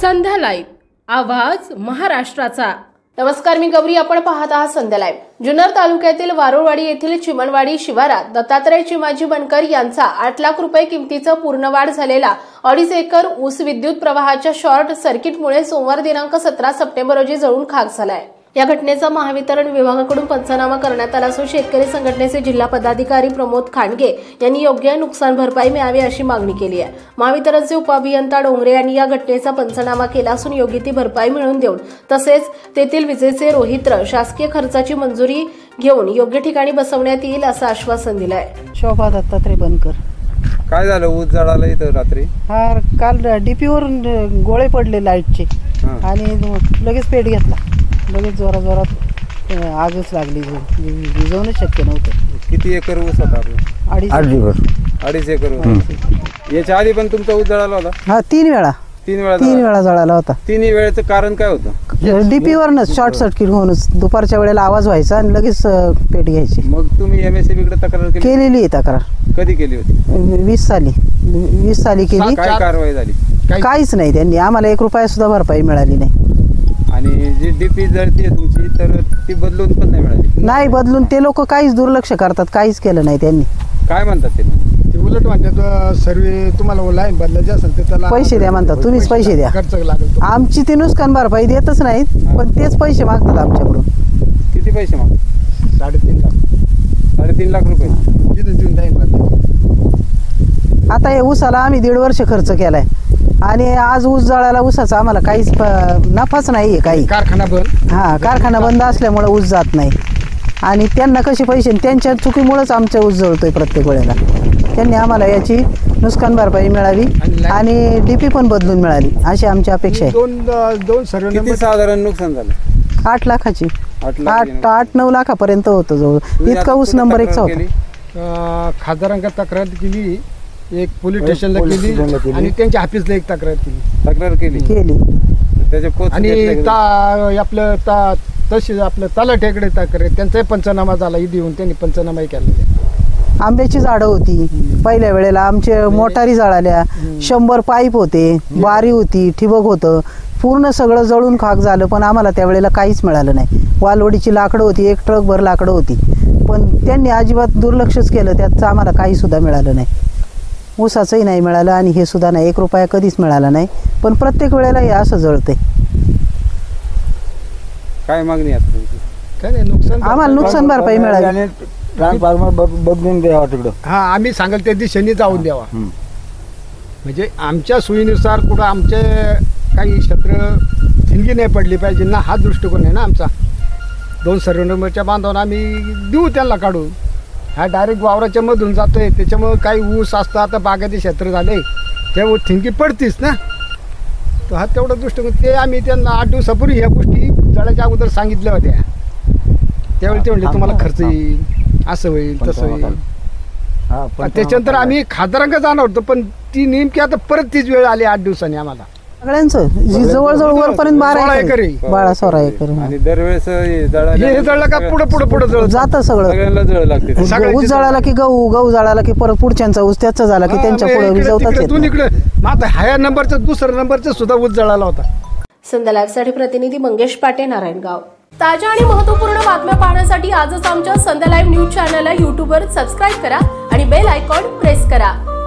संध्या live, आवाज महाराष्ट्राचा। नमस्कार, मी गौरी, आपण पाहत आहात संध्या लाईव्ह। जुन्नर तालुक्यातील वारुळवाडी येथील चिमणवाडी शिवारात दत्तात्रय चिमाजी बनकर यांचा 8 लाख रुपये किमतीचा पूर्णवाढ झालेला 2.5 एकर ऊस विद्युत प्रवाहाच्या शॉर्ट सर्किटमुळे सोमवार दिनांक 17 सप्टेंबर रोजी जळून खाक झालाय। या घटनेचा महावितरण विभागाकडून पंचनामा करण्यात आला असून शेतकरी संघटनेचे जिल्हा पदाधिकारी प्रमोद खांडगे यांनी योग्य नुकसान भरपाई मिळावी अशी मागणी केली आहे। महावितरणचे उपअभियंता डोंगरे यांनी या घटनेचा पंचनामा केला असून योग्य ती भरपाई मिळवून देऊन तसेच तेथील विजेचे रोहित्र शासकीय खर्चाची मंजुरी घेऊन योग्य ठिकाणी बसवण्यात येईल असं आश्वासन दिलं आहे। शोभा दत्तात्रय बनकर। काय झालं? ऊस जळाला इथं रात्री? हा, काल डीपीवरून गोळे पडले लाईटचे आणि लगेच पेट घेतला। लगेच जोरात आगच लागली, विझवणं शक्य नव्हतं। किती एकर ऊस होता आपला? 2.5 एकर। याच्या आधी पण तुमचा ऊस जळाला होता? हा, 3 वेळा जळाला होता। तिन्ही वेळेचं कारण काय होतं? डीपीवरनच शॉर्ट सर्किट होऊनच दुपारच्या वेळेला आवाज व्हायचा आणि लगेच पेट घ्यायची। मग तुम्ही MSEB कडे तक्रार केलेली आहे तक्रार। कधी केली होती? 20 साली केली। काय कारवाई झाली? काहीच नाही, त्यांनी आम्हाला 1 रुपया सुद्धा भरपाई मिळाली नाही। आणि जी डीपी जळते तुमची तर ती बदलून पण नाही मिळाली? नाही बदलून, ते लोक काहीच दुर्लक्ष करतात, काहीच केलं नाही त्यांनी। काय म्हणतात ते? उलट म्हणतात सर्वे तुम्हाला लाईन बदलायची असेल तर त्याला पैसे द्या म्हणतात, तुम्हीच पैसे द्या। खर्च लागेल। आमची ती नुकसान भरपाई देतच नाहीत, पण तेच पैसे मागतात आमच्याकडून। किती पैसे मागतात? 3.5 लाख। 3.5 लाख रुपये तिथून लाईन बदलायची। आता हे ऊसाला आम्ही 1.5 वर्ष खर्च केलाय आणि आज ऊस जळाला, ऊसाचा आम्हाला काहीच नफाच नाहीये काही। कारखाना बंद। हा, कारखाना बंद असल्यामुळे ऊस जात नाही आणि त्यांना कसे पैसे, त्यांच्या चुकीमुळेच आमचा ऊस जळतोय प्रत्येक वेळेला। त्यांनी आम्हाला याची नुकसान भरपाई मिळावी आणि डीपी पण बदलून मिळाली अशी आमची अपेक्षा आहे। दोन सर्व किती साधारण नुकसान झालं? 8 लाखाची, 8 8-9 लाखापर्यंत होतं जवळ। इतका ऊस नंबर 1चा होता। खासदारांना तक्रार केली, एक पोलीस स्टेशनला केली आणि त्यांच्या ऑफिसला एक तक्रार केली। आणि आपलं तशी आपलं तलाठ्याकडे तक्रार, त्यांचाही पंचनामा झाला, इथे येऊन त्यांनी पंचनामाही केलेला। आंब्याची झाडं होती पहिल्या वेळेला, आमचे मोटारी जळाल्या, 100 पाईप होते, बारी होती, ठिबक होतं, पूर्ण सगळं जळून खाक झालं। पण आम्हाला त्यावेळेला काहीच मिळालं नाही। वालवडीची लाकडं होती, 1 ट्रकभर लाकडं होती, पण त्यांनी अजिबात दुर्लक्षच केलं, त्याचं आम्हाला काही सुद्धा मिळालं नाही। ऊसाचंही नाही मिळालं आणि हे सुद्धा नाही, 1 रुपया कधीच मिळाला नाही, पण प्रत्येक वेळेला हे असं जळतंय। काय मागणी आता तुमची? काय नाही, नुकसान आम्हाला नुकसान भरपाई मिळाली, बदलून द्यावा तिकडं। हा, आम्ही सांगाल त्या दिशेने जाऊन द्यावा, म्हणजे आमच्या सोयीनुसार कुठं आमचे काही क्षेत्र थिंगी नाही पडली पाहिजे ना, हा दृष्टिकोन आहे ना आमचा। 2 सर्व नंबरच्या बांधावर आम्ही देऊ त्यांना काढून, हा डायरेक्ट वावराच्या मधून जातोय, त्याच्यामुळे काही ऊस असतं, आता बागायती क्षेत्र झाले त्यामुळे थिंगी पडतीच ना, तर हा तेवढा दृष्टिकोन। ते आम्ही त्यांना 8 दिवसापूर्वी ह्या गोष्टी जळायच्या अगोदर सांगितल्या होत्या, त्यावेळी ते म्हणले तुम्हाला खर्च येईल, असं होईल तसं होईल। त्याच्यानंतर आम्ही खासदारांकडे जाणार होतो, पण ती नेमकी आता परत तीच वेळ आली 8 दिवसांनी आम्हाला सगळ्यांचं जवळजवळ वरपर्यंत 12 एकर, 12-16 एकर। आणि दरवेळेस हे जळलं का पुढे जातं सगळं, सगळ्यांना जळ लागते। ऊस जळाला की गहू जळाला की परत पुढच्यांचा ऊस त्याचा झाला की त्यांच्या पुढे विजवतात। आता ह्या नंबरचं 2रा नंबरचं सुद्धा ऊस जळाला होता। संध्या लाईव्ह साठी प्रतिनिधी मंगेश पाटे, नारायणगाव। ताज्या आणि महत्त्वपूर्ण बातम्या पाहण्यासाठी आजच आमच्या संध्या लाईव्ह न्यूज चॅनलला YouTube वर सबस्क्राईब करा आणि बेल आयकॉन प्रेस करा।